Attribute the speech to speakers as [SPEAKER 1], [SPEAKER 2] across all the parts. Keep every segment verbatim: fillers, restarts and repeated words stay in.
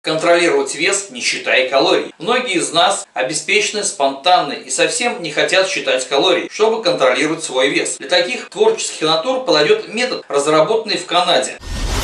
[SPEAKER 1] Контролировать вес, не считая калорий. Многие из нас обеспечены, спонтанны и совсем не хотят считать калорий, чтобы контролировать свой вес. Для таких творческих натур подойдет метод, разработанный в Канаде.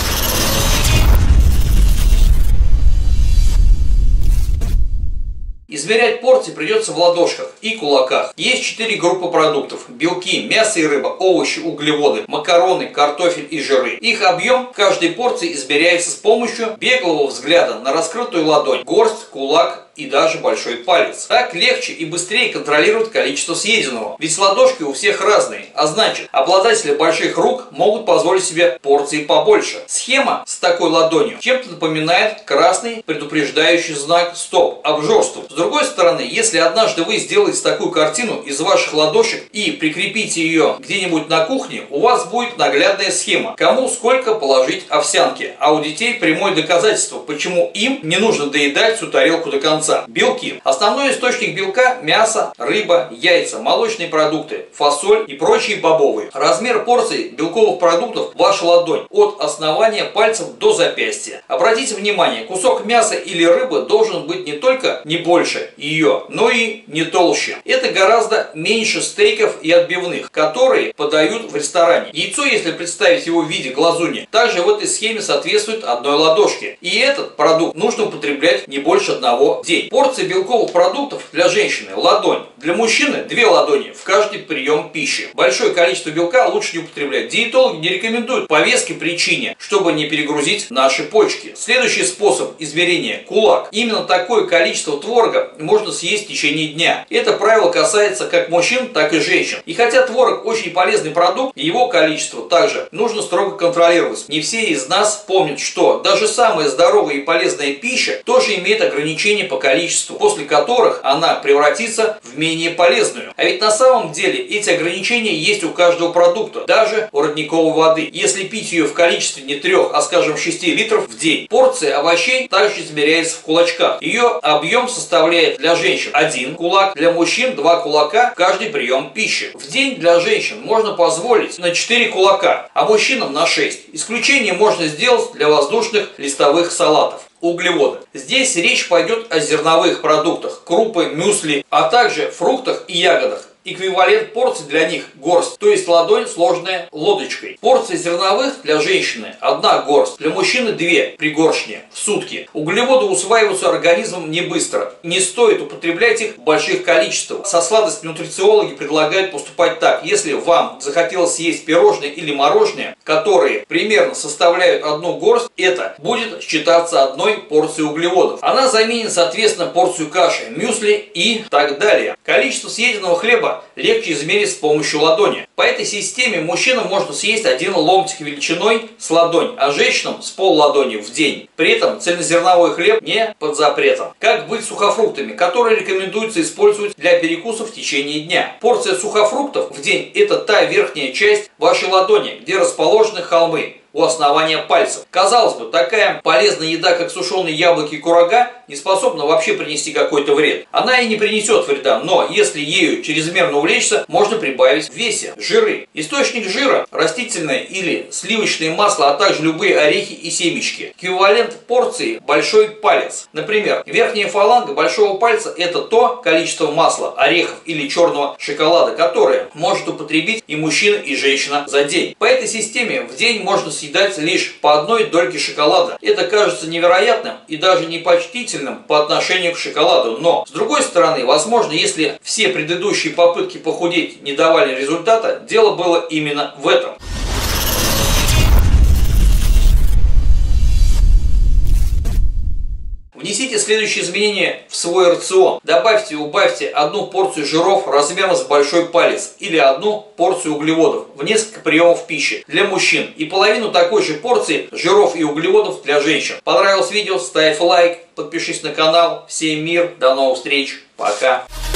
[SPEAKER 1] Измерять порции придется в ладошках и кулаках. Есть четыре группы продуктов: белки, мясо и рыба, овощи, углеводы, макароны, картофель и жиры. Их объем в каждой порции измеряется с помощью беглого взгляда на раскрытую ладонь, горсть, кулак и даже большой палец. Так легче и быстрее контролировать количество съеденного. Ведь ладошки у всех разные, а значит, обладатели больших рук могут позволить себе порции побольше. Схема с такой ладонью чем-то напоминает красный предупреждающий знак «Стоп! Обжорству». С другой стороны, если однажды вы сделаете такую картину из ваших ладошек и прикрепите ее где-нибудь на кухне, у вас будет наглядная схема, кому сколько положить овсянки, а у детей прямое доказательство, почему им не нужно доедать всю тарелку до конца. Белки. Основной источник белка – мясо, рыба, яйца, молочные продукты, фасоль и прочие бобовые. Размер порции белковых продуктов – ваша ладонь, от основания пальцев до запястья. Обратите внимание, кусок мяса или рыбы должен быть не только не больше ее, но и не толще. Это гораздо меньше стейков и отбивных, которые подают в ресторане. Яйцо, если представить его в виде глазуни, также в этой схеме соответствует одной ладошке. И этот продукт нужно употреблять не больше одного в день. Порция белковых продуктов для женщины – ладонь. Для мужчины – две ладони в каждый прием пищи. Большое количество белка лучше не употреблять. Диетологи не рекомендуют по веской причине, чтобы не перегрузить наши почки. Следующий способ измерения – кулак. Именно такое количество творога можно съесть в течение дня. Это правило касается как мужчин, так и женщин. И хотя творог очень полезный продукт, его количество также нужно строго контролировать. Не все из нас помнят, что даже самая здоровая и полезная пища тоже имеет ограничения по количеству, после которых она превратится в менее полезную. А ведь на самом деле эти ограничения есть у каждого продукта, даже у родниковой воды. Если пить ее в количестве не трех, а скажем шести литров в день. Порция овощей также измеряется в кулачках. Ее объем составляет для женщин один кулак, для мужчин два кулака в каждый прием пищи. В день для женщин можно позволить на четыре кулака, а мужчинам на шесть. Исключение можно сделать для воздушных листовых салатов. Углеводы. Здесь речь пойдет о зерновых продуктах, крупы, мюсли, а также фруктах и ягодах. Эквивалент порции для них – горсть, то есть ладонь, сложная лодочкой. Порция зерновых для женщины – одна горсть, для мужчины – две пригоршни в сутки. Углеводы усваиваются организмом не быстро. Не стоит употреблять их в больших количествах. Со сладостью нутрициологи предлагают поступать так. Если вам захотелось съесть пирожное или мороженое, которые примерно составляют одну горсть, это будет считаться одной порцией углеводов. Она заменит, соответственно, порцию каши, мюсли и так далее. Количество съеденного хлеба легче измерить с помощью ладони. По этой системе мужчинам можно съесть один ломтик величиной с ладонь, а женщинам с полладони в день. При этом цельнозерновой хлеб не под запретом. Как быть с сухофруктами, которые рекомендуется использовать для перекусов в течение дня? Порция сухофруктов в день – это та верхняя часть вашей ладони, где расположены холмы у основания пальцев. Казалось бы, такая полезная еда, как сушеные яблоки и курага, не способна вообще принести какой-то вред. Она и не принесет вреда, но если ею чрезмерно увлечься, можно прибавить в весе. Жиры. Источник жира – растительное или сливочное масло, а также любые орехи и семечки. Эквивалент порции – большой палец. Например, верхняя фаланга большого пальца – это то количество масла, орехов или черного шоколада, которое может употребить и мужчина, и женщина за день. По этой системе в день можно съедать лишь по одной дольке шоколада. Это кажется невероятным и даже непочтительным по отношению к шоколаду. Но, с другой стороны, возможно, если все предыдущие попытки похудеть не давали результата, дело было именно в этом. Внесите следующие изменения в свой рацион. Добавьте и убавьте одну порцию жиров размером с большой палец или одну порцию углеводов в несколько приемов пищи для мужчин и половину такой же порции жиров и углеводов для женщин. Понравилось видео? Ставь лайк, подпишись на канал. Всем мир, до новых встреч, пока!